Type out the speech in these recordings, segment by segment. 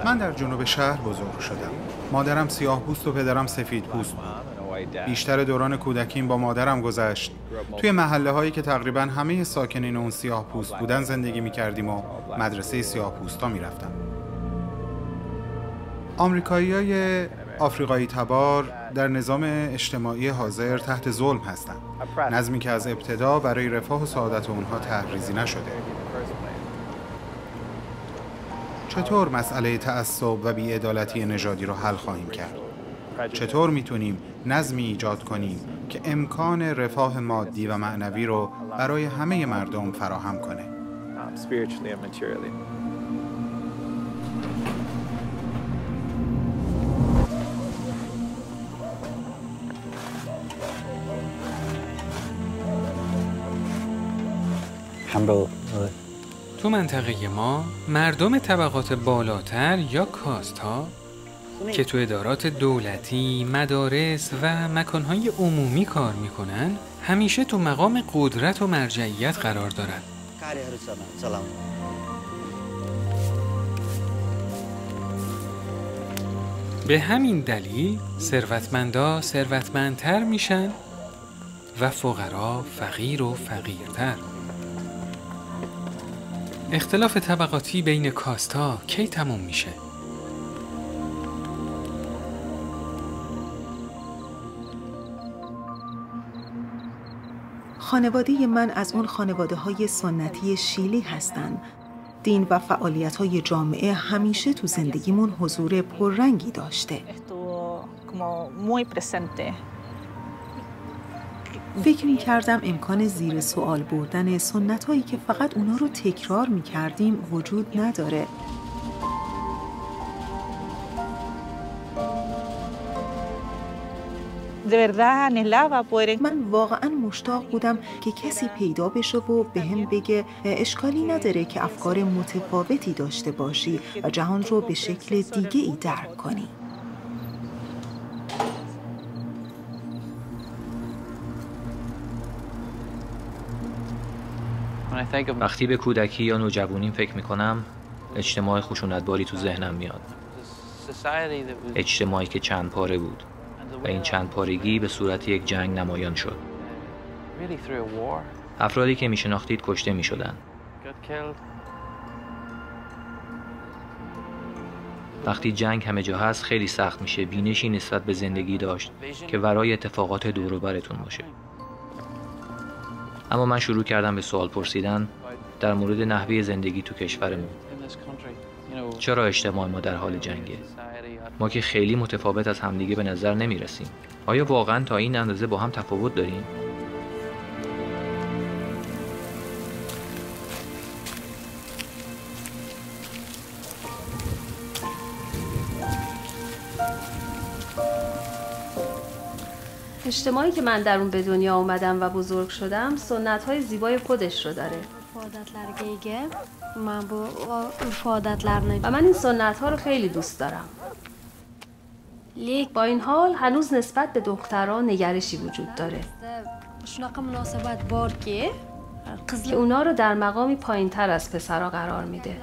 من در جنوب شهر بزرگ شدم. مادرم سیاه‌پوست و پدرم سفیدپوست بود. بیشتر دوران کودکیم با مادرم گذشت. توی محله‌هایی که تقریباً همه ساکنین اون سیاه‌پوست بودن زندگی می‌کردیم و مدرسه سیاه‌پوستا می‌رفتم. آمریکایی‌های آفریقایی تبار در نظام اجتماعی حاضر تحت ظلم هستند. نظمی که از ابتدا برای رفاه و سعادت اونها تحریزی نشده. چطور مسئله تعصب و بی‌عدالتی نژادی رو حل خواهیم کرد؟ چطور میتونیم نظمی ایجاد کنیم که امکان رفاه مادی و معنوی رو برای همه مردم فراهم کنه؟ تو منطقه ما مردم طبقات بالاتر یا کاست ها که تو ادارات دولتی، مدارس و مکانهای عمومی کار میکنن همیشه تو مقام قدرت و مرجعیت قرار دارن. به همین دلیل ثروتمندا ثروتمندتر میشن و فقرا فقیر و فقیرتر. اختلاف طبقاتی بین کاستا کی تموم میشه؟ خانواده من از اون خانواده‌های سنتی شیلی هستن. دین و فعالیت‌های جامعه همیشه تو زندگیمون حضور پررنگی داشته. فکر می‌کردم امکان زیر سوال بردن سنت‌هایی که فقط اونا رو تکرار می‌کردیم وجود نداره. من واقعاً مشتاق بودم که کسی پیدا بشه و بهم بگه اشکالی نداره که افکار متفاوتی داشته باشی و جهان رو به شکل دیگه ای درک کنی. وقتی به کودکی یا نوجوانیم فکر میکنم اجتماع خشونتباری تو ذهنم میاد. اجتماعی که چند پاره بود و این چند پارگی به صورت یک جنگ نمایان شد. افرادی که میشناختید کشته میشدن. وقتی جنگ همه جا هست خیلی سخت میشه بینشی نسبت به زندگی داشت که ورای اتفاقات دور و برتون باشه. اما من شروع کردم به سوال پرسیدن در مورد نحوه زندگی تو کشورمون. چرا اجتماع ما در حال جنگه؟ ما که خیلی متفاوت از همدیگه به نظر نمی رسیم. آیا واقعا تا این اندازه با هم تفاوت داریم؟ اجتماعی که من در اون به دنیا اومدم و بزرگ شدم سنت‌های زیبای خودش رو داره. و من این سنت‌ها رو خیلی دوست دارم. با این حال هنوز نسبت به دختران نگرشی وجود داره که اونا رو در مقامی پایین‌تر از پسرها قرار میده.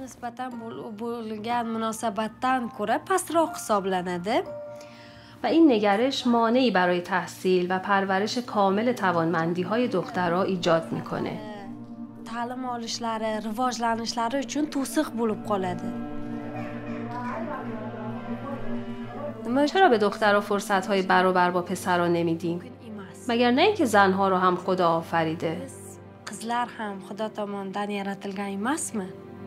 و این نگرش مانعی برای تحصیل و پرورش کامل توانمندی‌های دخترها ایجاد میکنه. تعلیم olishları, rivojlanishlari uchun to'siq bo'lib qoladi. چرا به دخترها فرصت‌های برابر با پسرها نمیدیم؟ مگر نه اینکه زنها رو هم خدا آفریده؟ Qizlar ham Xudo tomonidan yaratilgan emasmi?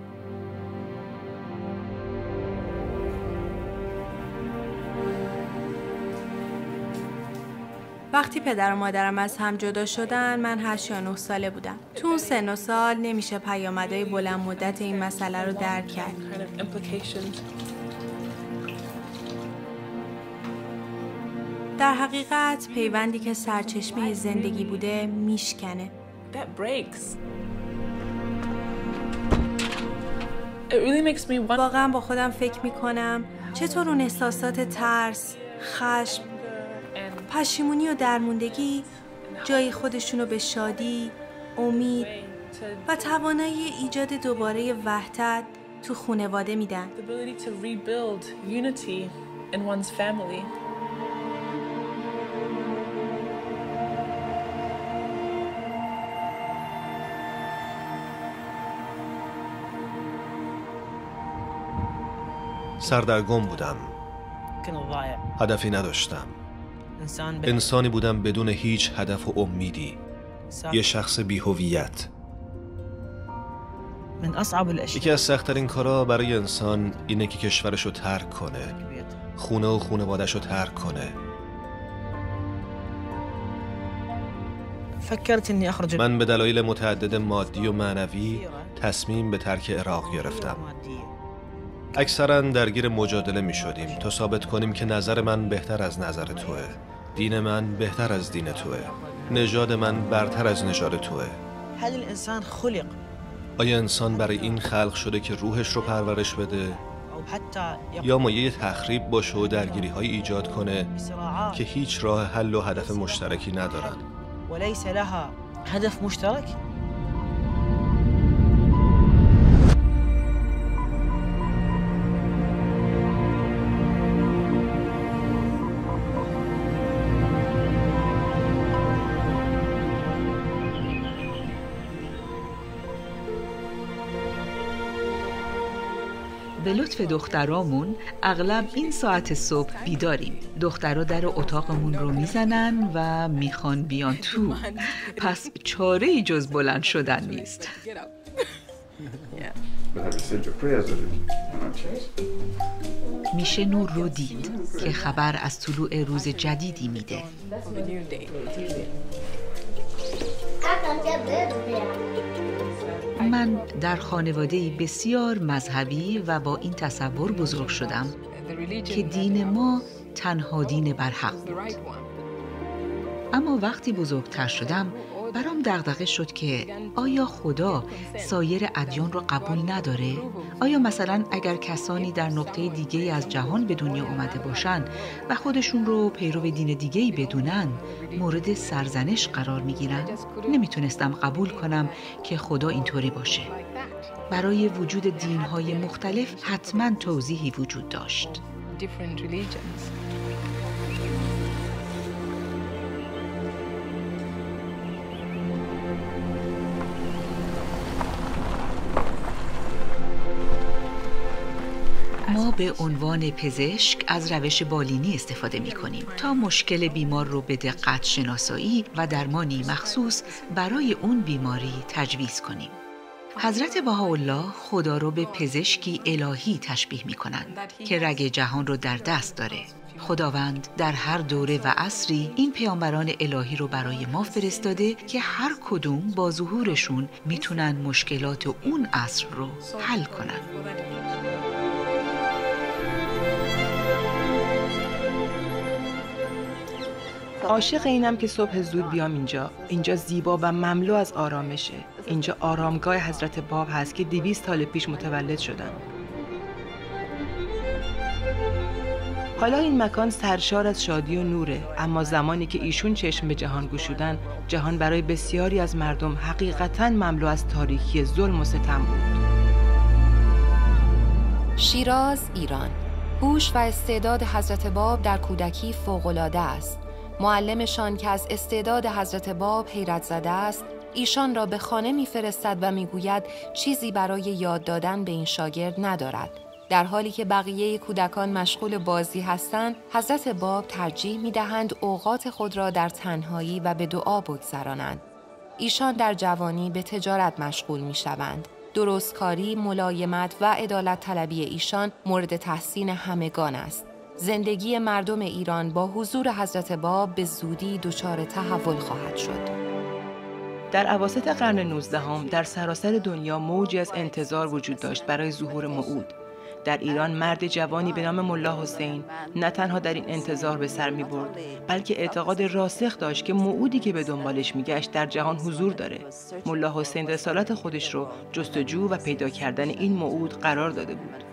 وقتی پدر و مادرم از هم جدا شدن من 8 یا 9 ساله بودم. تو اون سن و سال نمیشه پیامدهای بلند مدت این مسئله رو درک کرد. در حقیقت پیوندی که سرچشمه زندگی بوده میشکنه. واقعا با خودم فکر میکنم چطور اون احساسات ترس، خشم، پشیمونی و درموندگی جای خودشونو به شادی، امید و توانایی ایجاد دوباره وحدت، تو خانواده میدن. سردرگم بودم. هدفی نداشتم. انسانی بودم بدون هیچ هدف و امیدی. یه شخص بی‌هویت. یکی از سخت‌ترین کارا برای انسان اینه که کشورشو ترک کنه، خونه و خانواده‌شو ترک کنه. من به دلایل متعدد مادی و معنوی تصمیم به ترک عراق گرفتم. اکثرا درگیر مجادله می شدیم تا ثابت کنیم که نظر من بهتر از نظر توه، دین من بهتر از دین توه، نژاد من برتر از نژاد توه. آیا انسان برای این خلق شده که روحش رو پرورش بده یا مایه تخریب باشه و درگیری های ایجاد کنه که هیچ راه حل و هدف مشترکی ندارن؟ وليس لها هدف مشترك. به لطف دخترامون اغلب این ساعت صبح بیداریم. دخترها در اتاقمون رو میزنن و میخوان بیان تو، پس چاره‌ای جز بلند شدن نیست. میشه نور رو دید که خبر از طلوع روز جدیدی میده. من در خانواده‌ای بسیار مذهبی و با این تصور بزرگ شدم که دین ما تنها دین برحق بود. اما وقتی بزرگتر شدم برام دغدغه شد که آیا خدا سایر ادیان رو قبول نداره؟ آیا مثلا اگر کسانی در نقطه دیگه‌ای از جهان به دنیا اومده باشن و خودشون رو پیرو دین دیگه‌ای بدونن مورد سرزنش قرار میگیرن؟ نمیتونستم قبول کنم که خدا اینطوری باشه. برای وجود دین‌های مختلف حتما توضیحی وجود داشت. ما به عنوان پزشک از روش بالینی استفاده می کنیم تا مشکل بیمار رو به دقت شناسایی و درمانی مخصوص برای اون بیماری تجویز کنیم. حضرت بهاءالله خدا رو به پزشکی الهی تشبیه می کنند که رگ جهان رو در دست داره. خداوند در هر دوره و عصری این پیامبران الهی رو برای ما فرستاده که هر کدوم با ظهورشون میتونن مشکلات اون عصر رو حل کنن. عاشق اینم که صبح زود بیام اینجا زیبا و مملو از آرامشه. اینجا آرامگاه حضرت باب هست که 200 سال پیش متولد شدن. حالا این مکان سرشار از شادی و نوره، اما زمانی که ایشون چشم به جهان گشودن، جهان برای بسیاری از مردم حقیقتاً مملو از تاریکی، ظلم و ستم بود. شیراز، ایران. هوش و استعداد حضرت باب در کودکی فوق‌العاده است. معلمشان که از استعداد حضرت باب حیرت زده است، ایشان را به خانه می‌فرستد و می‌گوید چیزی برای یاد دادن به این شاگرد ندارد. در حالی که بقیه کودکان مشغول بازی هستند، حضرت باب ترجیح می‌دهند اوقات خود را در تنهایی و به دعا بگذرانند. ایشان در جوانی به تجارت مشغول می‌شوند. درستکاری، ملایمت و عدالت طلبی ایشان مورد تحسین همگان است. زندگی مردم ایران با حضور حضرت باب به زودی دچار تحول خواهد شد. در اواسط قرن 19 در سراسر دنیا موجی از انتظار وجود داشت برای ظهور موعود. در ایران مرد جوانی به نام ملا حسین نه تنها در این انتظار به سر می برد، بلکه اعتقاد راسخ داشت که موعودی که به دنبالش می گشت در جهان حضور داره. ملا حسین رسالت خودش رو جستجو و پیدا کردن این موعود قرار داده بود.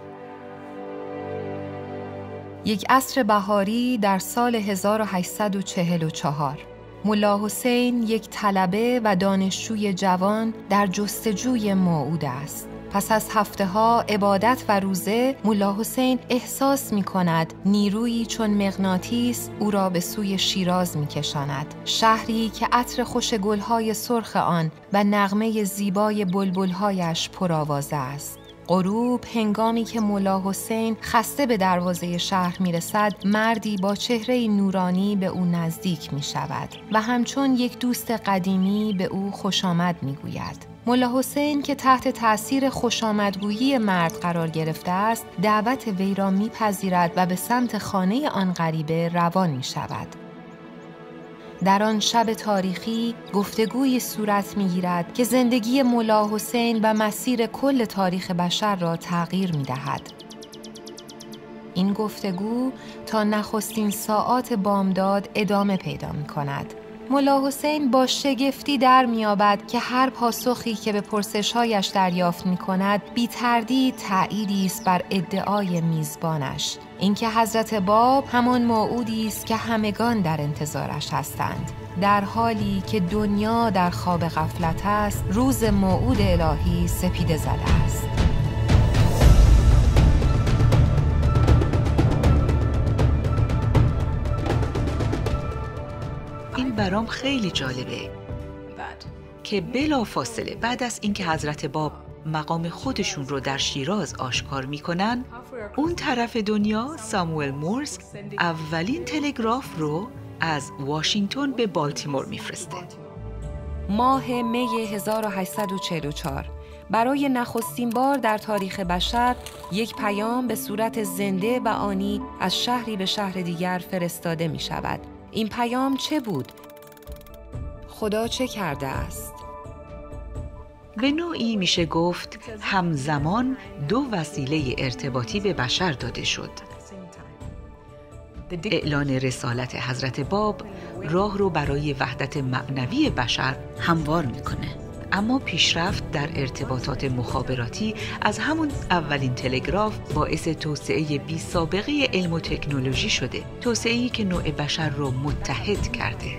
یک عصر بهاری در سال 1844 ملا حسین یک طلبه و دانشجوی جوان در جستجوی موعود است. پس از هفته‌ها عبادت و روزه، ملا حسین احساس می‌کند نیرویی چون مغناطیس او را به سوی شیراز می‌کشاند، شهری که عطر خوش گل‌های سرخ آن و نغمه زیبای بلبل‌هایش پرآوازه است. غروب، هنگامی که ملا حسین خسته به دروازه شهر میرسد، مردی با چهره نورانی به او نزدیک می شود و همچون یک دوست قدیمی به او خوش آمد می گوید. ملا حسین که تحت تأثیر خوشامدگویی مرد قرار گرفته است، دعوت وی را میپذیرد و به سمت خانه آن غریبه روان می شود. در آن شب تاریخی گفتگوی صورت می‌گیرد که زندگی ملا حسین و مسیر کل تاریخ بشر را تغییر می‌دهد. این گفتگو تا نخستین ساعات بامداد ادامه پیدا می‌کند. ملا حسین با شگفتی در می‌یابد که هر پاسخی که به پرسش‌هایش دریافت می‌کند بی تردید تأییدی است بر ادعای میزبانش، اینکه حضرت باب همان موعودی است که همگان در انتظارش هستند. در حالی که دنیا در خواب غفلت است، روز موعود الهی سپیده زده است. این برام خیلی جالبه که بلافاصله بعد از اینکه حضرت باب مقام خودشون رو در شیراز آشکار میکنن، اون طرف دنیا ساموئل مورس اولین تلگراف رو از واشنگتن به بالتیمور میفرسته. ماه می 1844 برای نخستین بار در تاریخ بشر یک پیام به صورت زنده و آنی از شهری به شهر دیگر فرستاده می شود. این پیام چه بود؟ خدا چه کرده است؟ به نوعی میشه گفت همزمان دو وسیله ارتباطی به بشر داده شد. اعلان رسالت حضرت باب راه رو برای وحدت معنوی بشر هموار میکنه، اما پیشرفت در ارتباطات مخابراتی از همون اولین تلگراف باعث توسعه بی سابقه علم و تکنولوژی شده، توسعه‌ای که نوع بشر رو متحد کرده.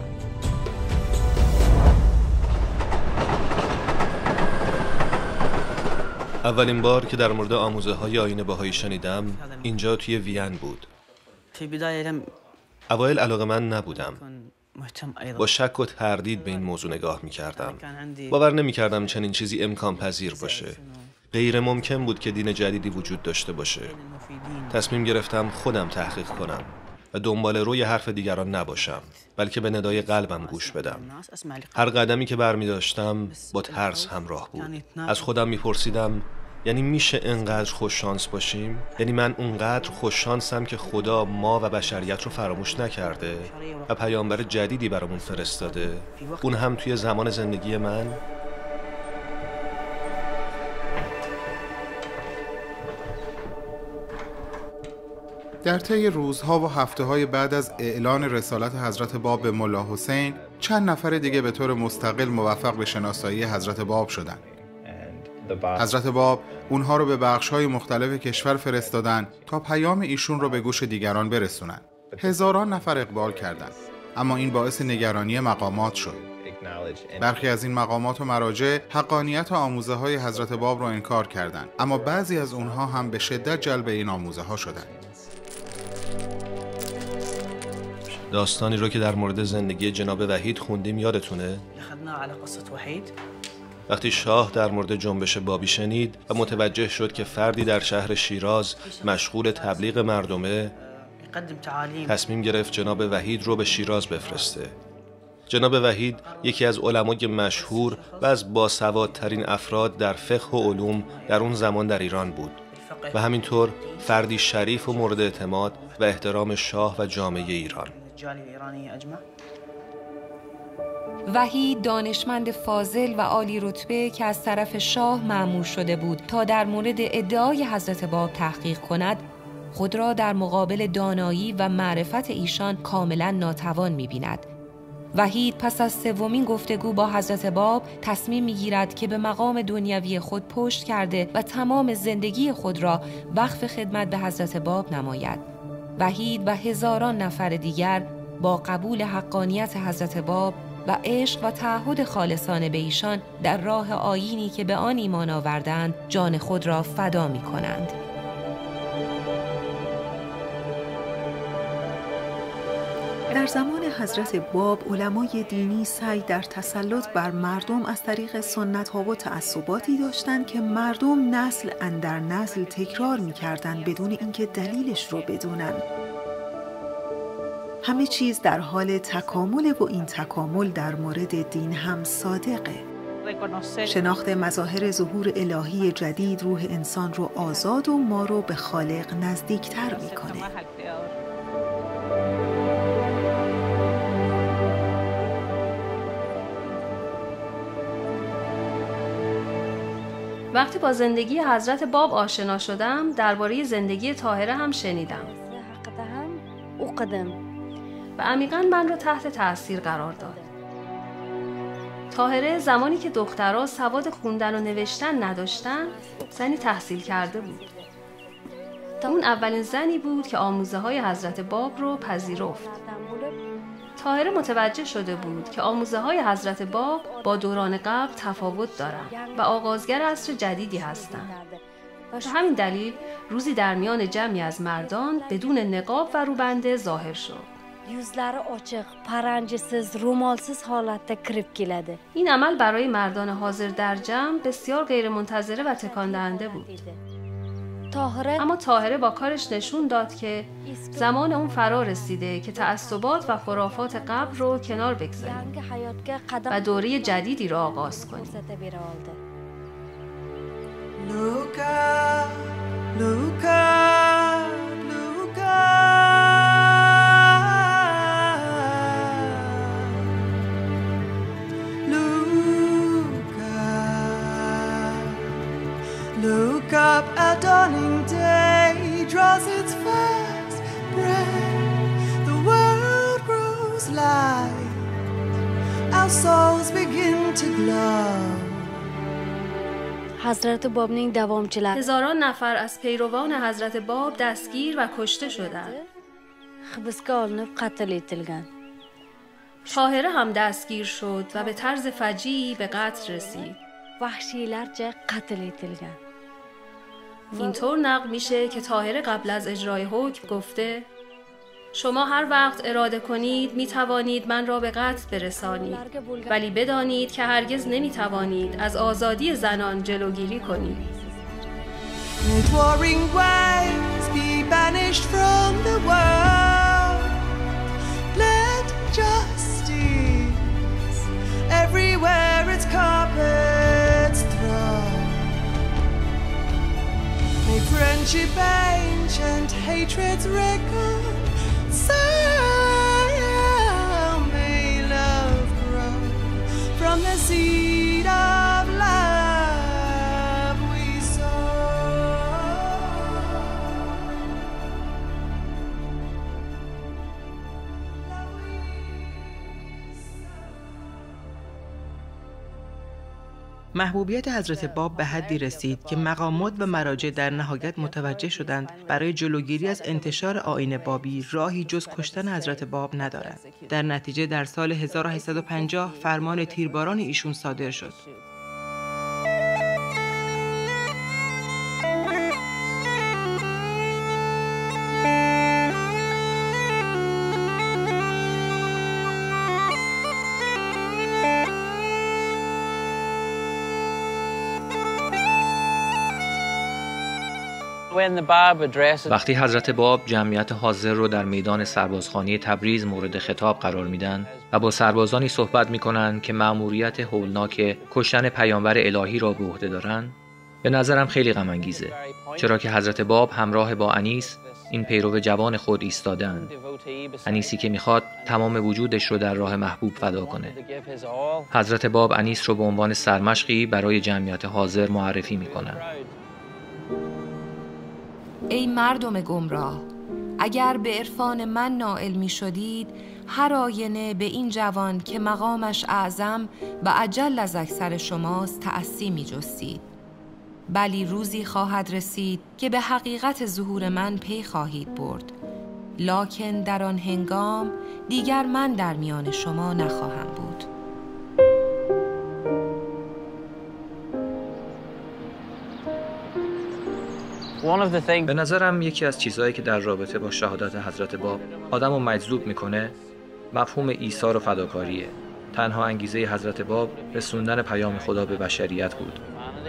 اولین بار که در مورد آموزه‌های آیین بهایی شنیدم اینجا توی وین بود. اوایل علاقه‌مند نبودم. با شک و تردید به این موضوع نگاه می‌کردم. باور نمی‌کردم چنین چیزی امکان پذیر باشه. غیر ممکن بود که دین جدیدی وجود داشته باشه. تصمیم گرفتم خودم تحقیق کنم و دنبال روی حرف دیگران نباشم، بلکه به ندای قلبم گوش بدم. هر قدمی که برمی داشتم با ترس همراه بود. از خودم میپرسیدم یعنی میشه انقدر خوش شانس باشیم؟ یعنی من اونقدر خوش شانسم که خدا ما و بشریت رو فراموش نکرده و پیامبر جدیدی برامون فرستاده، اون هم توی زمان زندگی من؟ در طی روزها و هفته‌های بعد از اعلان رسالت حضرت باب به ملا حسین، چند نفر دیگه به طور مستقل موفق به شناسایی حضرت باب شدند. حضرت باب اونها رو به بخش‌های مختلف کشور فرستادن تا پیام ایشون رو به گوش دیگران برسونن. هزاران نفر اقبال کردند، اما این باعث نگرانی مقامات شد. برخی از این مقامات و مراجع حقانیت آموزه‌های حضرت باب رو انکار کردند، اما بعضی از اونها هم به شدت جلب این آموزه‌ها شدند. داستانی رو که در مورد زندگی جناب وحید خوندیم یادتونه؟ وقتی شاه در مورد جنبش بابی شنید و متوجه شد که فردی در شهر شیراز مشغول تبلیغ مردمه، تصمیم گرفت جناب وحید رو به شیراز بفرسته. جناب وحید یکی از علمای مشهور و از باسوادترین افراد در فقه و علوم در اون زمان در ایران بود و همینطور فردی شریف و مورد اعتماد و احترام شاه و جامعه ایران. وحید دانشمند فاضل و عالی رتبه که از طرف شاه مأمور شده بود تا در مورد ادعای حضرت باب تحقیق کند، خود را در مقابل دانایی و معرفت ایشان کاملا ناتوان می‌بیند. وحید پس از سومین گفتگو با حضرت باب تصمیم می‌گیرد که به مقام دنیوی خود پشت کرده و تمام زندگی خود را وقف خدمت به حضرت باب نماید. وحید و هزاران نفر دیگر با قبول حقانیت حضرت باب و عشق و تعهد خالصانه به ایشان در راه آیینی که به آن ایمان آوردند جان خود را فدا می کنند. در زمان حضرت باب علمای دینی سعی در تسلط بر مردم از طریق سنت‌ها و تعصباتی داشتند که مردم نسل اندر نسل تکرار می‌کردند بدون اینکه دلیلش رو بدونن. همه چیز در حال تکامل و این تکامل در مورد دین هم صادقه. شناخت مظاهر ظهور الهی جدید روح انسان رو آزاد و ما رو به خالق نزدیکتر می‌کنه. وقتی با زندگی حضرت باب آشنا شدم، درباره زندگی طاهره هم شنیدم و عمیقاً من را تحت تأثیر قرار داد. طاهره زمانی که دخترها سواد خوندن و نوشتن نداشتن، زنی تحصیل کرده بود. اون اولین زنی بود که آموزه های حضرت باب رو پذیرفت. طاهره متوجه شده بود که آموزه های حضرت باب با دوران قبل تفاوت دارند و آغازگر عصر جدیدی هستند. به همین دلیل روزی در میان جمعی از مردان بدون نقاب و روبنده ظاهر شد. Yüzləri açıq, parancısız, rumalsız holatda kirib keladi. این عمل برای مردان حاضر در جمع بسیار غیرمنتظره و تکان دهنده بود. اما طاهره با کارش نشون داد که زمان اون فرا رسیده که تعصبات و خرافات قبل رو کنار بگذاریم و دوره جدیدی رو آغاز کنیم. Look up, a dawning day draws its first breath. The world grows light, our souls begin to glow. حضرت بابning davomchilari هزاران نفر از پیروان حضرت باب دستگیر و کشته شدند. hibsga olinib qatl etilgan. طاهره هم دستگیر شد و به طرز فجیعی به قتل رسید. vahshiylarcha qatl etilgan. اینطور نقل میشه که طاهره قبل از اجرای حکم گفته: شما هر وقت اراده کنید می توانید من را به قتل برسانید، ولی بدانید که هرگز نمی توانید از آزادی زنان جلوگیری کنید. Friendship ancient, hatred's record. So may love grow from the seed of love we sow. محبوبیت حضرت باب به حدی رسید که مقامات و مراجع در نهایت متوجه شدند برای جلوگیری از انتشار آیین بابی راهی جز کشتن حضرت باب ندارند. در نتیجه در سال 1850 فرمان تیرباران ایشون صادر شد. وقتی حضرت باب جمعیت حاضر رو در میدان سربازخانه تبریز مورد خطاب قرار میدن و با سربازانی صحبت میکنن که مأموریت هولناک کشتن پیامبر الهی را به عهده دارن، به نظرم خیلی غم انگیزه، چرا که حضرت باب همراه با انیس این پیرو جوان خود ایستادند. انیسی که میخواد تمام وجودش رو در راه محبوب فدا کنه. حضرت باب انیس رو به عنوان سرمشقی برای جمعیت حاضر معرفی میکنن. ای مردم گمراه، اگر به عرفان من نائل می شدید، هر آینه به این جوان که مقامش اعظم و اجل از اکثر شماست تأسی می جستید. بلی روزی خواهد رسید که به حقیقت ظهور من پی خواهید برد، لکن در آن هنگام دیگر من در میان شما نخواهم بود. به نظرم یکی از چیزهایی که در رابطه با شهادت حضرت باب آدم رو مجذوب میکنه مفهوم ایثار و فداکاریه. تنها انگیزه حضرت باب رسوندن پیام خدا به بشریت بود.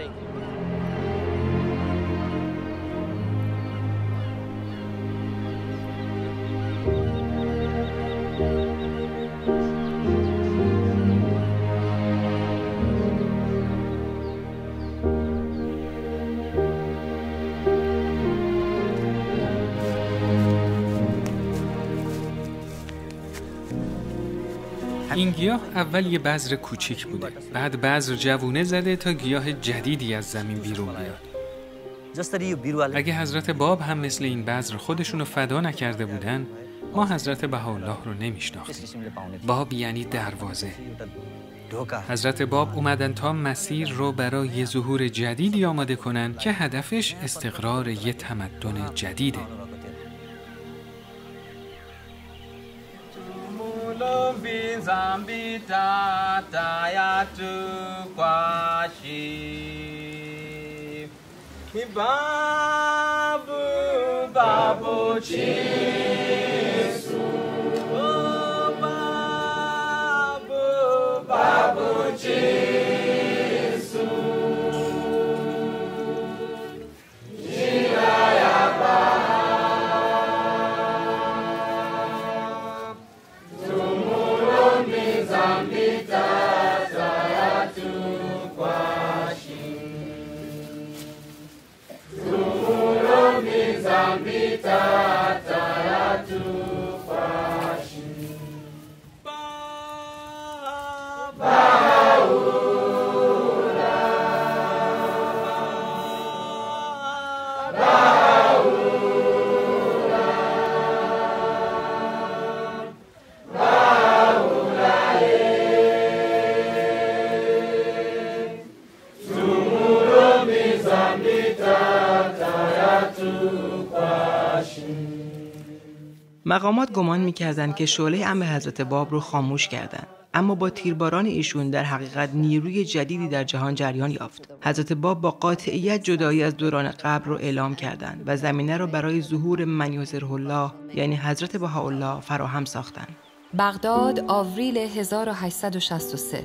این گیاه اول یه بذر کوچیک بوده، بعد بذر جوونه زده تا گیاه جدیدی از زمین بیرون بیاد. اگه حضرت باب هم مثل این بذر خودشونو فدا نکرده بودن، ما حضرت بهاءالله رو نمیشناختیم. باب یعنی دروازه. حضرت باب اومدن تا مسیر رو برای یه ظهور جدیدی آماده کنن که هدفش استقرار یه تمدن جدیده. مقامات گمان می‌کردند که شعله امر حضرت باب رو خاموش کردند، اما با تیرباران ایشون در حقیقت نیروی جدیدی در جهان جریان یافت. حضرت باب با قاطعیت جدایی از دوران قبل رو اعلام کردند و زمینه رو برای ظهور من یظهره الله یعنی حضرت بهاءالله فراهم ساختند. بغداد، آوریل 1863.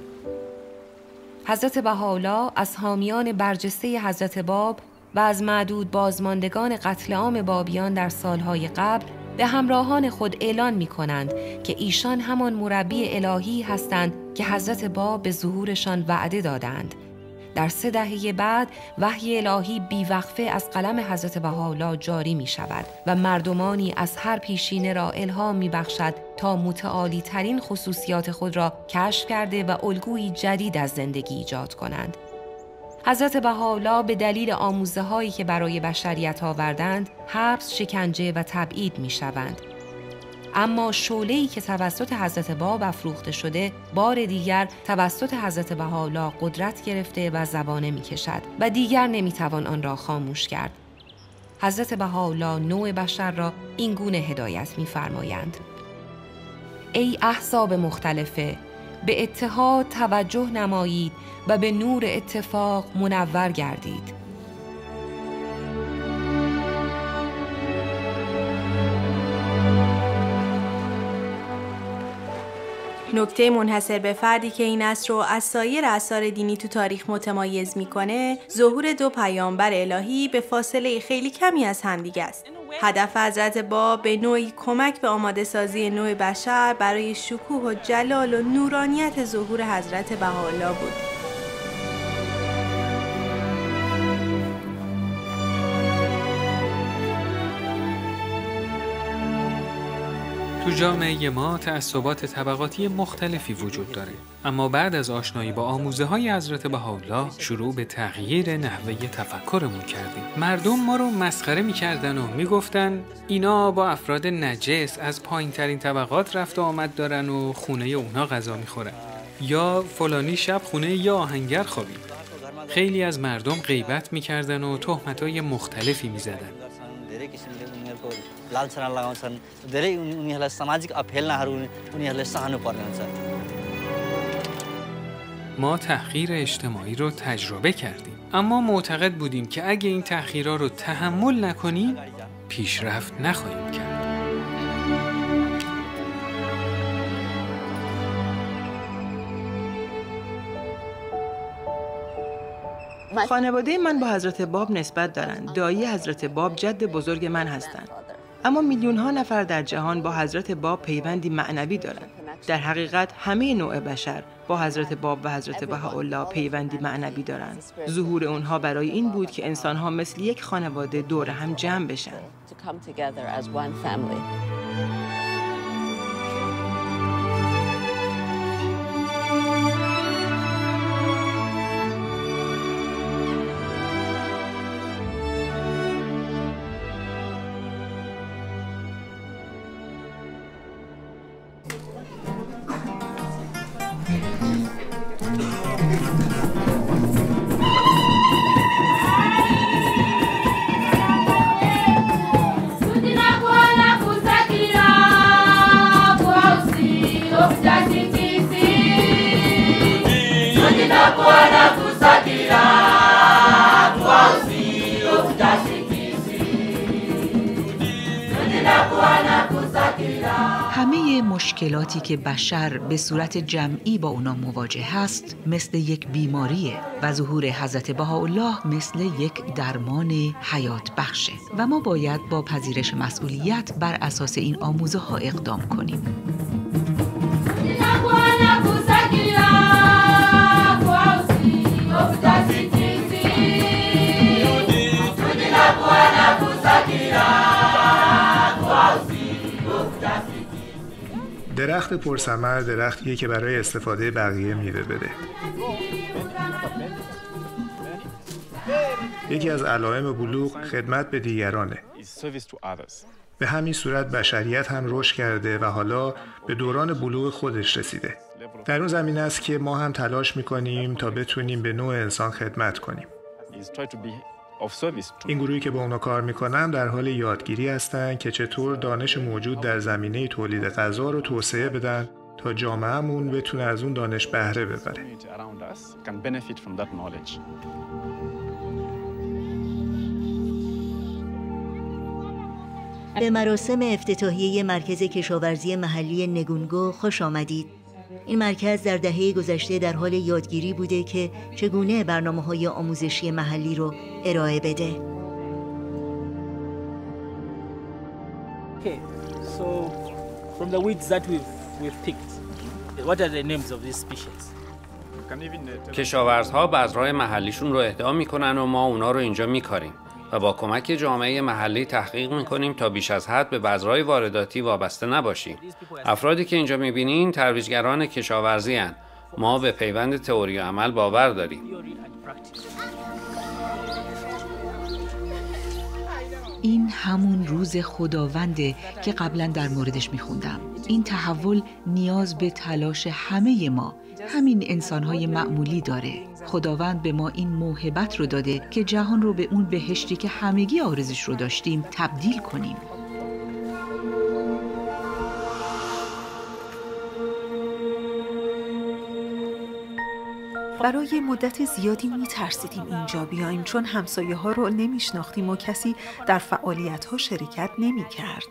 حضرت بهاءالله از حامیان برجسته حضرت باب و از معدود بازماندگان قتل عام بابیان در سالهای قبل به همراهان خود اعلان می کنند که ایشان همان مربی الهی هستند که حضرت باب به ظهورشان وعده دادند. در 3 دهه بعد وحی الهی بیوقفه از قلم حضرت بهاءالله جاری می شود و مردمانی از هر پیشینه را الهام می بخشد تا متعالی ترین خصوصیات خود را کشف کرده و الگویی جدید از زندگی ایجاد کنند. حضرت بهاءالله به دلیل آموزه‌هایی که برای بشریت آوردند، حبس، شکنجه و تبعید می‌شوند. اما شعله‌ای که توسط حضرت باب افروخته شده، بار دیگر توسط حضرت بهاءالله قدرت گرفته و زبانه می‌کشد و دیگر نمی‌توان آن را خاموش کرد. حضرت بهاءالله نوع بشر را این گونه هدایت می‌فرمایند: ای احزاب مختلفه، به اتحاد توجه نمایید و به نور اتفاق منور گردید. نکته منحصر به فردی که این عصر رو از سایر اعصار دینی تو تاریخ متمایز میکنه، ظهور 2 پیامبر الهی به فاصله خیلی کمی از همدیگه است. هدف حضرت باب به نوعی کمک به آماده سازی نوع بشر برای شکوه و جلال و نورانیت ظهور حضرت بهاءالله بود. تو جامعه ما تعصبات طبقاتی مختلفی وجود داره، اما بعد از آشنایی با آموزه‌های حضرت بهاءالله شروع به تغییر نحوه تفکرمون کردیم. مردم ما رو مسخره می‌کردن و میگفتن اینا با افراد نجس از پایین‌ترین طبقات رفت و آمد دارن و خونه اونا غذا می‌خورن، یا فلانی شب خونه یا آهنگر خوابید. خیلی از مردم غیبت می‌کردن و تهمت‌های مختلفی می‌زدن. लालछना लगाउँछन् धेरै उनीहरूलाई सामाजिक अफेलनाहरू उनीहरूले सहनु पर्ने हुन्छ ما تحقیر اجتماعی رو تجربه کردیم، اما معتقد بودیم که اگه این تحقیرها رو تحمل نکنیم پیشرفت نخواهیم کرد. خانواده من با حضرت باب نسبت دارند. دایی حضرت باب جد بزرگ من هستند. اما میلیون ها نفر در جهان با حضرت باب پیوندی معنوی دارند. در حقیقت همه نوع بشر با حضرت باب و حضرت بهاءالله پیوندی معنوی دارند. ظهور اونها برای این بود که انسان‌ها مثل یک خانواده دور هم جمع بشن. همه مشکلاتی که بشر به صورت جمعی با اونا مواجه هست مثل یک بیماریه و ظهور حضرت بهاءالله مثل یک درمان حیات بخشه و ما باید با پذیرش مسئولیت بر اساس این آموزه ها اقدام کنیم. درخت پرثمر درختیه که برای استفاده بقیه میوه بده. یکی از علائم بلوغ خدمت به دیگرانه. به همین صورت بشریت هم رشد کرده و حالا به دوران بلوغ خودش رسیده. در اون زمینه است که ما هم تلاش میکنیم تا بتونیم به نوع انسان خدمت کنیم. این گروهی که با اونا کار میکنم در حال یادگیری هستن که چطور دانش موجود در زمینه تولید غذا رو توسعه بدن تا جامعهمون بتونه از اون دانش بهره ببره. به مراسم افتتاحیه مرکز کشاورزی محلی نگونگو خوش آمدید. این مرکز در دهه گذشته در حال یادگیری بوده که چگونه برنامه‌های آموزشی محلی رو ارائه بده. Okay, so from the weeds that we've picked, what are the names of these species? کشاورزها بذرهای محلیشون رو اهدا میکنن و ما اونا رو اینجا میکاریم و با کمک جامعه محلی تحقیق میکنیم تا بیش از حد به بذرهای وارداتی وابسته نباشیم. افرادی که اینجا میبینین ترویجگران کشاورزی هستند. ما به پیوند تئوری و عمل باور داریم. این همون روز خداونده که قبلا در موردش میخوندم. این تحول نیاز به تلاش همه ما، همین انسانهای معمولی داره. خداوند به ما این موهبت رو داده که جهان رو به اون بهشتی که همگی آرزوش رو داشتیم تبدیل کنیم. برای مدت زیادی می‌ترسیدیم اینجا بیایم چون همسایه ها رو نمی‌شناختیم و کسی در فعالیت ها شرکت نمی‌کرد.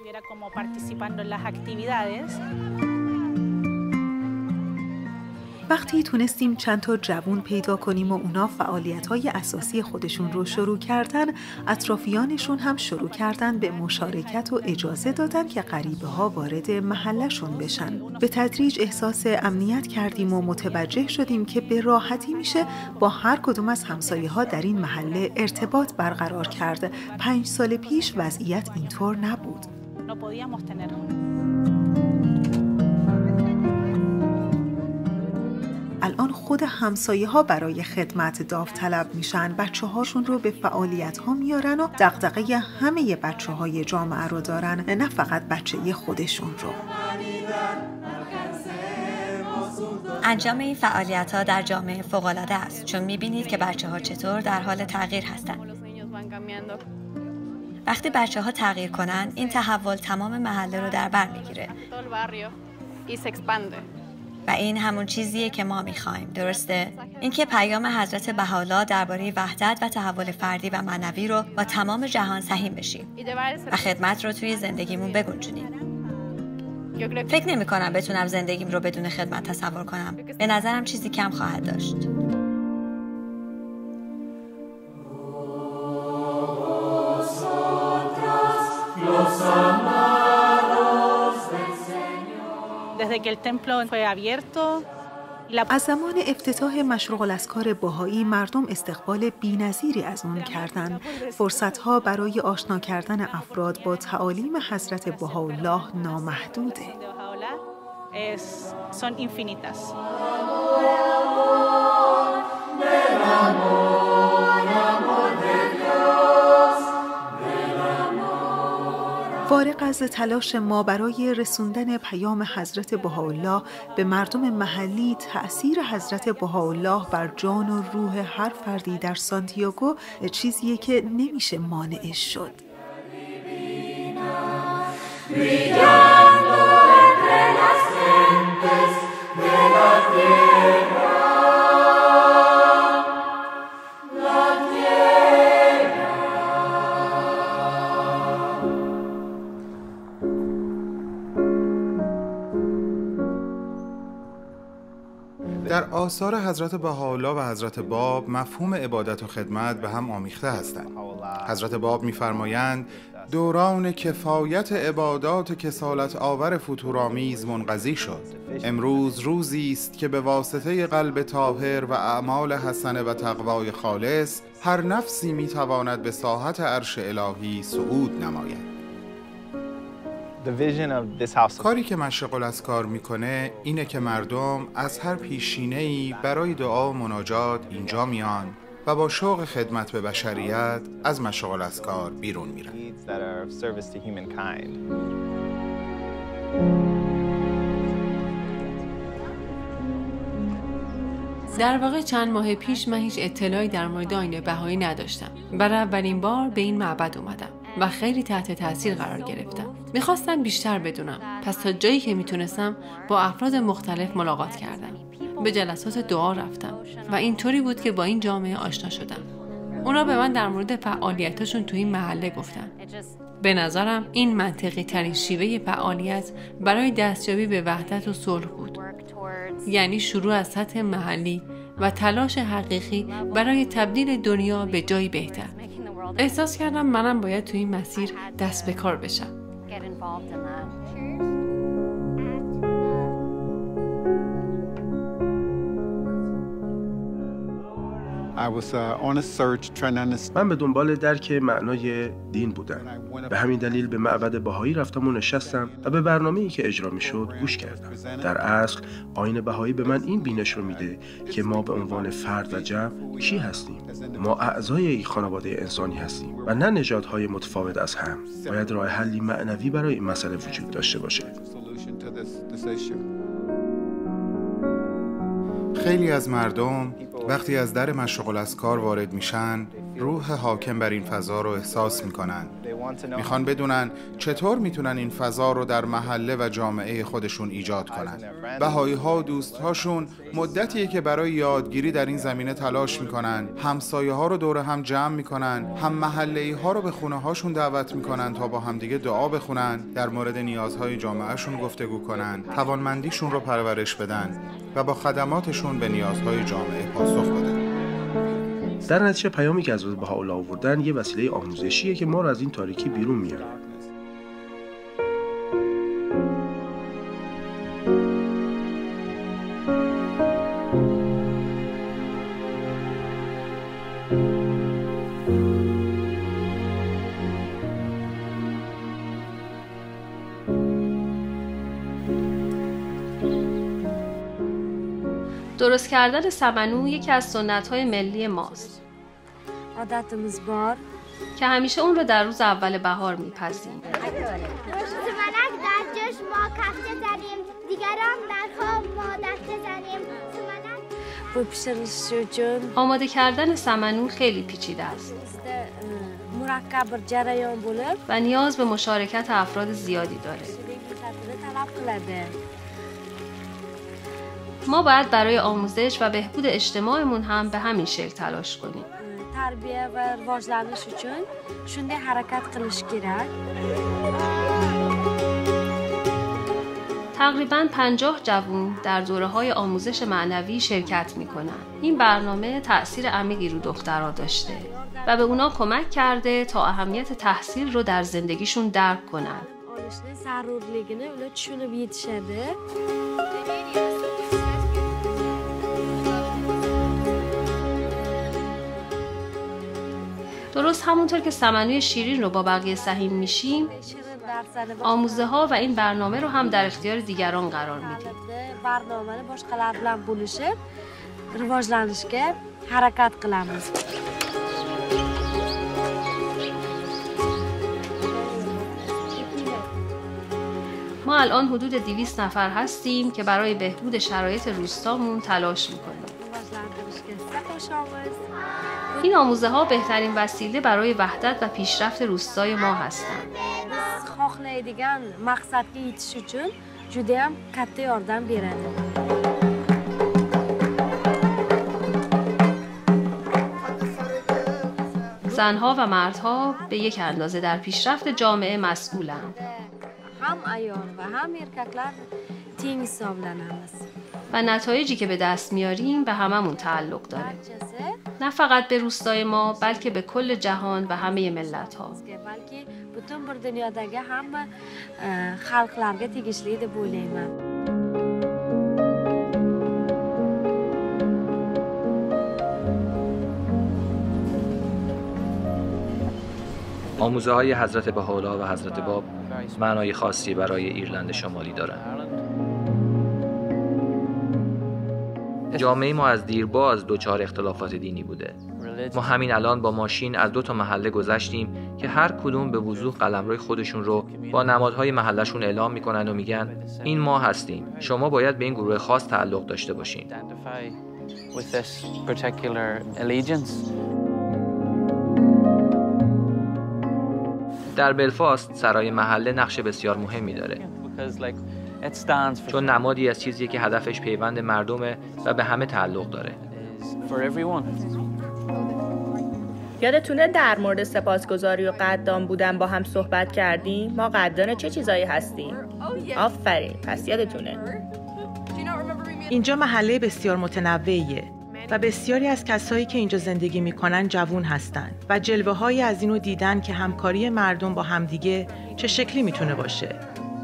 وقتی تونستیم چند تا جوون پیدا کنیم و اونا فعالیت‌های اساسی خودشون رو شروع کردن، اطرافیانشون هم شروع کردن به مشارکت و اجازه دادن که غریبه‌ها وارد محلشون بشن. به تدریج احساس امنیت کردیم و متوجه شدیم که به راحتی میشه با هر کدوم از همسایه‌ها در این محله ارتباط برقرار کرد. 5 سال پیش وضعیت اینطور نبود. الان خود همسایه ها برای خدمت داوطلب میشن، بچه هاشون رو به فعالیت ها میارن و دغدغه همه بچه های جامعه رو دارن، نه فقط بچه خودشون رو. انجام این فعالیت ها در جامعه فوق‌العاده است، چون میبینید که بچه ها چطور در حال تغییر هستند. وقتی بچه ها تغییر کنن، این تحول تمام محله رو در بر میگیره. و این همون چیزیه که ما میخوایم، درسته؟ اینکه پیام حضرت بهاءالله درباره وحدت و تحول فردی و معنوی رو با تمام جهان سهیم بشیم و خدمت رو توی زندگیمون بگنجونیم. فکر نمی‌کنم بتونم زندگیم رو بدون خدمت تصور کنم. به نظرم چیزی کم خواهد داشت. از زمان افتتاح مشروق الاسکار بهایی مردم استقبال بی‌نظیری از اون کردند. فرصت‌ها برای آشنا کردن افراد با تعالیم حضرت بهاءالله نامحدوده. فارغ از تلاش ما برای رسوندن پیام حضرت بهاءالله به مردم محلی، تأثیر حضرت بهاءالله بر جان و روح هر فردی در سانتیاگو چیزیه که نمیشه مانعش شد. در آثار حضرت بهاءالله و حضرت باب مفهوم عبادت و خدمت به هم آمیخته هستند. حضرت باب می‌فرمایند دوران کفایت عبادات کسالت آور فتورآمیز منقضی شد. امروز روزی است که به واسطه قلب طاهر و اعمال حسنه و تقوای خالص هر نفسی می‌تواند به ساحت عرش الهی صعود نماید. کاری که مشرق الاسکار میکنه اینه که مردم از هر پیشینه‌ای برای دعا و مناجات اینجا میان و با شوق خدمت به بشریت از مشرق الاسکار بیرون میرن. در واقع چند ماه پیش من هیچ اطلاعی در مورد آیین بهایی نداشتم. برای اولین بار به این معبد اومدم و خیلی تحت تاثیر قرار گرفتم. میخواستم بیشتر بدونم. پس تا جایی که میتونستم با افراد مختلف ملاقات کردم. به جلسات دعا رفتم و اینطوری بود که با این جامعه آشنا شدم. اونا به من در مورد فعالیتاشون تو این محله گفتن. به نظرم این منطقی ترین شیوه فعالیت برای دستیابی به وحدت و صلح بود. یعنی شروع از سطح محلی و تلاش حقیقی برای تبدیل دنیا به جایی بهتر. احساس کردم منم باید تو این مسیر دست به کار بشم. من به دنبال درک معنای دین بودم. به همین دلیل به معبد بهایی رفتم و نشستم و به برنامه‌ای که اجرا می‌شد گوش کردم. در اصل آیین بهایی به من این بینش رو میده که ما به عنوان فرد و جمع چی هستیم. ما اعضای یک خانواده انسانی هستیم و نه نژادهای متفاوت از هم. باید راه حلی معنوی برای این مسئله وجود داشته باشه. خیلی از مردم وقتی از در مشرق الاسکار وارد میشن روح حاکم بر این فضا رو احساس میکنن. میخوان بدونن چطور میتونن این فضا رو در محله و جامعه خودشون ایجاد کنن. بهایی ها و دوست هاشون مدتیه که برای یادگیری در این زمینه تلاش میکنن. همسایه ها رو دور هم جمع میکنن. هم محله‌ای ها رو به خونه هاشون دعوت میکنن تا با همدیگه دعا بخونن، در مورد نیازهای جامعهشون گفتگو کنن، توانمندیشون رو پرورش بدن و با خدماتشون به نیازهای جامعه پاسخ بدن. در نتیجه پیامی که حضرت بهاءالله آوردن یه وسیله آموزشیه که ما رو از این تاریکی بیرون میاره. درست کردن سمنو یکی از سنت‌های ملی ماست. عادتimiz var که همیشه اون رو در روز اول بهار میپزیم. سمنک در جشن ما کفته زنیم، دیگران در خواب ما دسته زنیم. آماده کردن سمنو خیلی پیچیده است و نیاز به مشارکت افراد زیادی داره. ما باید برای آموزش و بهبود اجتماعمون هم به همین شکل تلاش کنیم. تربیه و rivojlanish uchun shunday harakat qilish kerak. تقریباً 50 جوان در دوره‌های آموزش معنوی شرکت می‌کنن. این برنامه تأثیر عمیقی رو دخترها داشته و به اونا کمک کرده تا اهمیت تحصیل رو در زندگیشون درک کنن. zarurligini ular tushunib yetishadi. درست همونطور که سمنوی شیرین رو با بقیه سهیم میشیم، آموزه ها و این برنامه رو هم در اختیار دیگران قرار میدیم. برنامه‌ni boshqalar bilan bo'lishib, rivojlanishga harakat qilamiz. ما الان حدود 200 نفر هستیم که برای بهبود شرایط روستامون تلاش میکنیم. این آموزه ها بهترین وسیله برای وحدت و پیشرفت روستای ما هستند. xohlaydigan maqsadga yetish uchun juda ham katta yordam beradi. زنها و مردها به یک اندازه در پیشرفت جامعه مسئولند. هم ayol و هم erkaklar teng hisoblanamiz. و نتایجی که به دست میاریم به هممون تعلق داره. نه فقط به روستای ما، بلکه به کل جهان و همه ملت ها. balki butun bir dunyodagi hamma xalqlarga tegishli deb o'ylayman. آموزه های حضرت بهاءالله و حضرت باب معنای خاصی برای ایرلند شمالی دارند. جامعه ما از دیرباز دچار اختلافات دینی بوده. ما همین الان با ماشین از 2 محله گذشتیم که هر کدوم به وضوح قلمروی خودشون رو با نمادهای محلشون اعلام میکنن و میگن این ما هستیم. شما باید به این گروه خاص تعلق داشته باشین. در بلفاست سرای محله نقش بسیار مهمی داره. چون نمادی از چیزی که هدفش پیوند مردمه و به همه تعلق داره. یادتونه در مورد سپاسگزاری و قدردان بودن با هم صحبت کردیم؟ ما قدردان چه چیزایی هستیم؟ آفرین، پس یادتونه. اینجا محله بسیار متنوعیه و بسیاری از کسایی که اینجا زندگی میکنن جوون هستن و جلوه‌هایی از اینو دیدن که همکاری مردم با همدیگه چه شکلی میتونه باشه.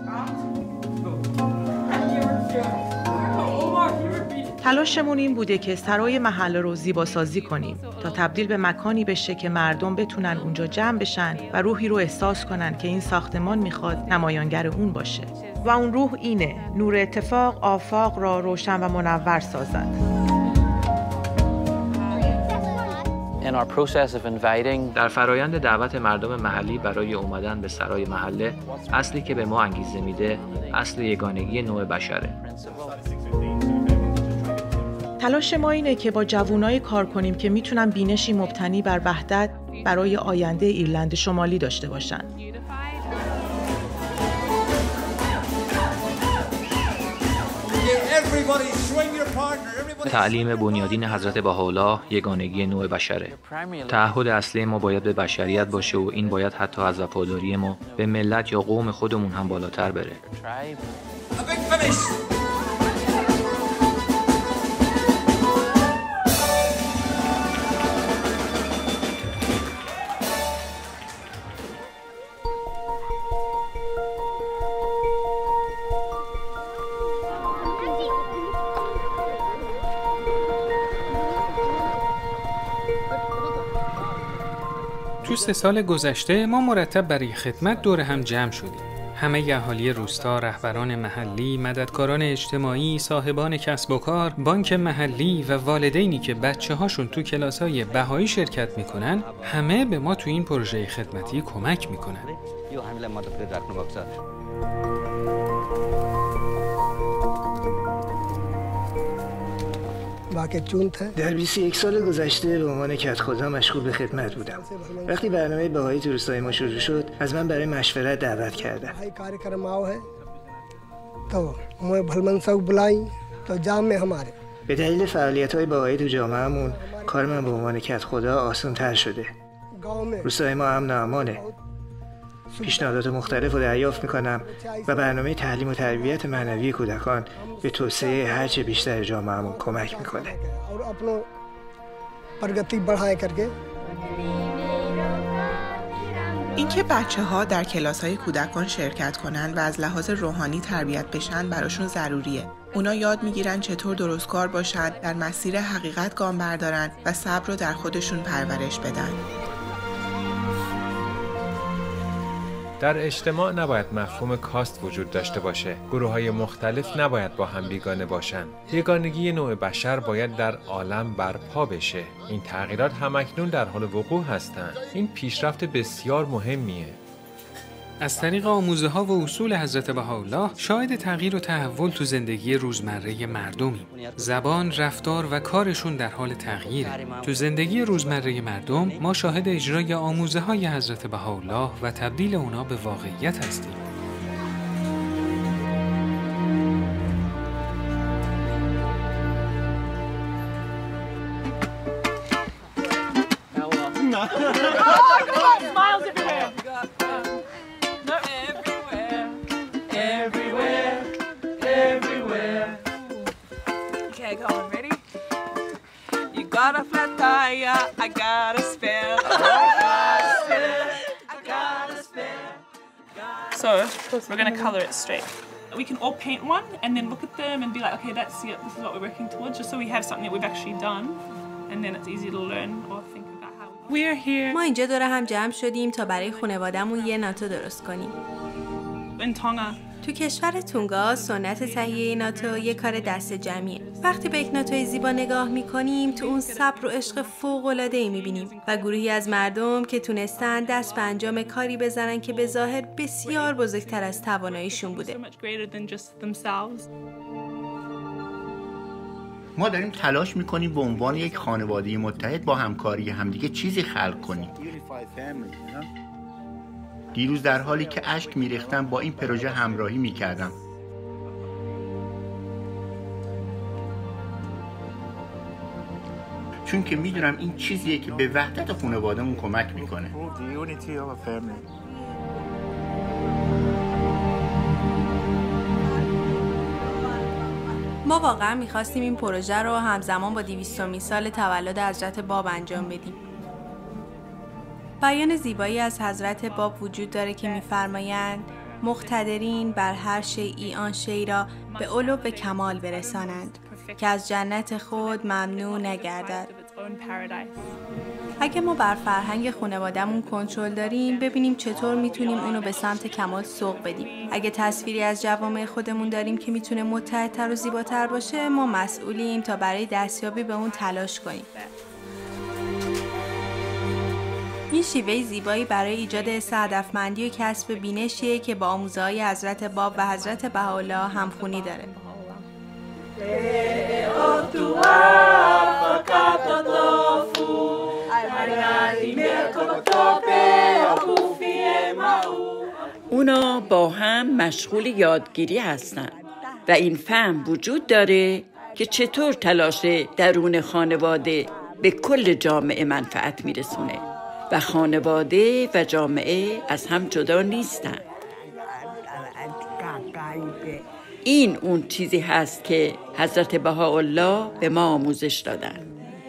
تلاشمون این بوده که سرای محله رو زیباسازی کنیم تا تبدیل به مکانی بشه که مردم بتونن اونجا جمع بشن و روحی رو احساس کنن که این ساختمان میخواد نمایانگر اون باشه و اون روح اینه: نور اتفاق آفاق را روشن و منور سازد. در فرایند دعوت مردم محلی برای اومدن به سرای محله، اصلی که به ما انگیزه میده اصل یگانگی نوع بشره. تلاش ما اینه که با جوانایی کار کنیم که میتونن بینشی مبتنی بر وحدت برای آینده ایرلند شمالی داشته باشن. تعلیم بنیادین حضرت بهاءالله یگانگی نوع بشره. تعهد اصلی ما باید به بشریت باشه و این باید حتی از وفاداری ما به ملت یا قوم خودمون هم بالاتر بره. تو 3 سال گذشته ما مرتب برای خدمت دور هم جمع شدیم. همه اهالی روستا، رهبران محلی، مددکاران اجتماعی، صاحبان کسب و کار، بانک محلی و والدینی که بچه‌هاشون تو کلاس‌های بهایی شرکت میکنن، همه به ما تو این پروژه خدمتی کمک میکنن. در 21 سال گذشته به عنوان کدخدا مشغول به خدمت بودم. وقتی برنامه بهایی تو روستای ما شروع شد، از من برای مشورت دعوت کردن. به دلیل فعالیت‌های بهایی تو جامعهمون کار من به عنوان کدخدا آسان‌تر شده. روستای ما امن و امانه. پیشنهادات مختلف رو دریافت میکنم و برنامه تعلیم و تربیت معنوی کودکان به توسعه هرچه بیشتر جامعهمون کمک میکنه. اینکه بچه‌ها در کلاس‌های کودکان شرکت کنن و از لحاظ روحانی تربیت بشن براشون ضروریه. اونا یاد میگیرن چطور درستکار باشن، در مسیر حقیقت گام بردارن و صبر رو در خودشون پرورش بدن. در اجتماع نباید مفهوم کاست وجود داشته باشه. گروه‌های مختلف نباید با هم بیگانه باشن. یگانگی نوع بشر باید در عالم برپا بشه. این تغییرات همکنون در حال وقوع هستند. این پیشرفت بسیار مهمیه. از طریق آموزه‌ها و اصول حضرت بهاءالله شاهد تغییر و تحول تو زندگی روزمره مردمی. زبان، رفتار و کارشون در حال تغییره. تو زندگی روزمره مردم ما شاهد اجرای آموزه‌های حضرت بهاءالله و تبدیل اونا به واقعیت هستیم. So, we're going to color it straight. We can all paint one and then look at them and be like, okay, that's it, this is what we're working towards, just so we have something that we've actually done, and then it's easy to learn or think about how we're here. ما اینجا دور هم جمع شدیم تا برای خانواده‌مون یه ناتو درست کنیم. In Tonga. تو کشور تونگا سنت تهیه ناتو یه کار دست جمعیه. وقتی به یک ناتوی زیبا نگاه میکنیم تو اون صبر و عشق فوق‌العاده‌ای میبینیم و گروهی از مردم که تونستن دست به انجام کاری بزنن که به ظاهر بسیار بزرگتر از تواناییشون بوده. ما داریم تلاش میکنیم به عنوان یک خانواده متحد با همکاری همدیگه چیزی خلق کنیم. دیروز در حالی که اشک میریختم با این پروژه همراهی میکردم. چون که میدونم این چیزیه که به وحدت خانواده‌مون کمک میکنه. ما واقعا میخواستیم این پروژه رو همزمان با 200مین سال تولد حضرت باب انجام بدیم. بیان زیبایی از حضرت باب وجود داره که می‌فرمایند مقتدرین بر هر شیئی آن شی را به علو به کمال برسانند که از جنت خود ممنوع نگردد. اگه ما بر فرهنگ خانواده‌مون کنترل داریم، ببینیم چطور میتونیم اونو به سمت کمال سوق بدیم. اگه تصویری از جوامع خودمون داریم که میتونه متحدتر و زیباتر باشه، ما مسئولیم تا برای دستیابی به اون تلاش کنیم. این شیوه زیبایی برای ایجاد حس هدفمندی و کسب بینشیه که با آموزه‌های حضرت باب و حضرت بهاءالله همخوانی داره. اونا با هم مشغول یادگیری هستن و این فهم وجود داره که چطور تلاش درون خانواده به کل جامعه منفعت میرسونه و خانواده و جامعه از هم جدا نیستن. این اون چیزی هست که حضرت بهاءالله به ما آموزش دادن.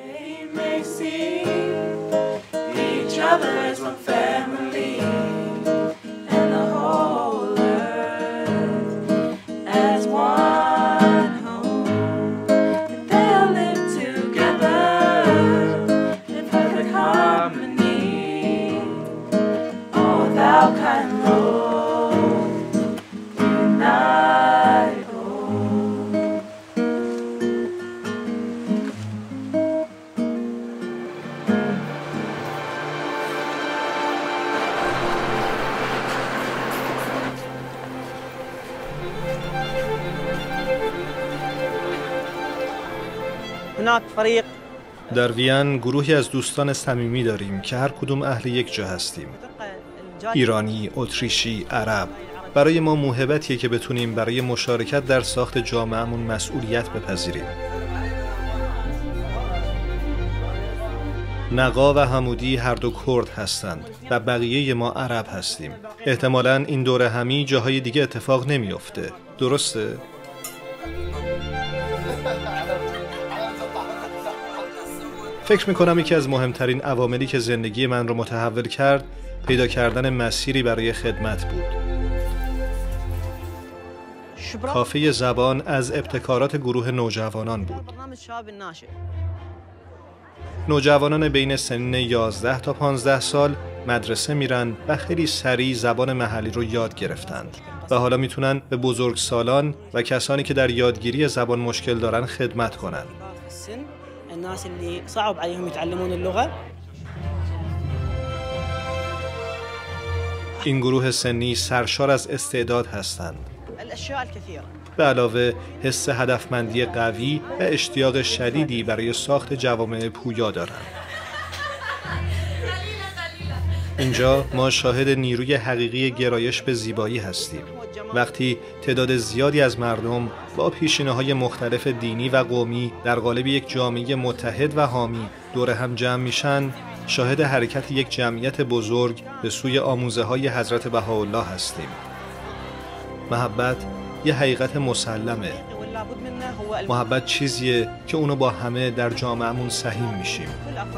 در وین گروهی از دوستان صمیمی داریم که هر کدوم اهل یک جا هستیم. ایرانی، اتریشی، عرب. برای ما موهبتیه که بتونیم برای مشارکت در ساخت جامعهمون مسئولیت بپذیریم. نقا و حمودی هر دو کرد هستند و بقیه ما عرب هستیم. احتمالاً این دوره همی جاهای دیگه اتفاق نمیفته. درسته؟ فکر میکنم یکی از مهمترین عواملی که زندگی من رو متحول کرد پیدا کردن مسیری برای خدمت بود. کافه زبان از ابتکارات گروه نوجوانان بود. نوجوانان بین سنین 11 تا 15 سال مدرسه میرن و خیلی سریع زبان محلی رو یاد گرفتند و حالا میتونن به بزرگسالان و کسانی که در یادگیری زبان مشکل دارن خدمت کنن. الناس اللي صعب عليهم يتعلمون اللغة. این گروه سنی سرشار از استعداد هستند. الاشياء الكثيرة. به علاوه حس هدفمندی قوی و اشتیاق شدیدی برای ساخت جوامع پویا دارند. اینجا ما شاهد نیروی حقیقی گرایش به زیبایی هستیم. وقتی تعداد زیادی از مردم با پیشینه‌های مختلف دینی و قومی در قالب یک جامعه متحد و حامی دور هم جمع میشن، شاهد حرکت یک جمعیت بزرگ به سوی آموزه‌های حضرت بهاءالله هستیم. محبت یه حقیقت مسلمه. محبت چیزیه که اونو با همه در جامعهمون سهیم میشیم.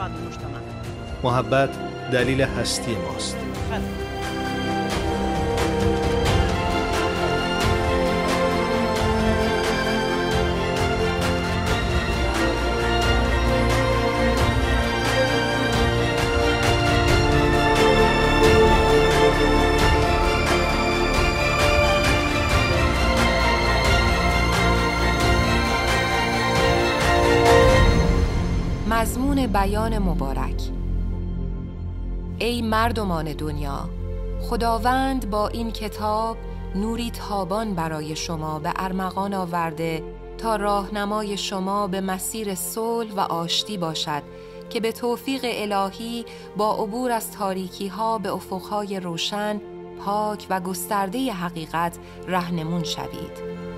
محبت دلیل هستی ماست. مضمون بیان مبارک. ای مردمان دنیا، خداوند با این کتاب نوری تابان برای شما به ارمغان آورده تا راهنمای شما به مسیر صلح و آشتی باشد که به توفیق الهی با عبور از تاریکی ها به افقهای روشن، پاک و گسترده حقیقت رهنمون شوید.